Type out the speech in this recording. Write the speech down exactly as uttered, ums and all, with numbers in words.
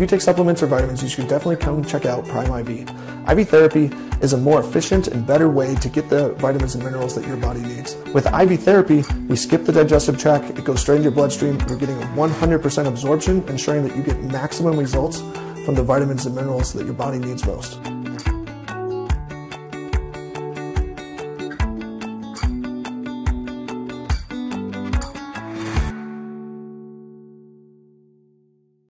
you take supplements or vitamins, you should definitely come check out Prime I V. I V therapy is a more efficient and better way to get the vitamins and minerals that your body needs. With I V therapy, we skip the digestive tract, it goes straight into your bloodstream, you're getting a one hundred percent absorption, ensuring that you get maximum results from the vitamins and minerals that your body needs most.